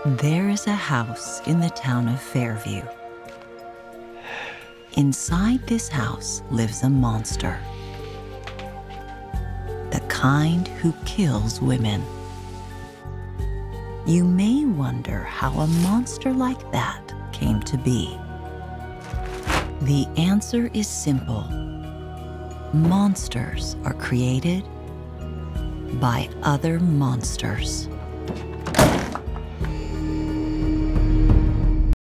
There is a house in the town of Fairview. Inside this house lives a monster, the kind who kills women. You may wonder how a monster like that came to be. The answer is simple. Monsters are created by other monsters.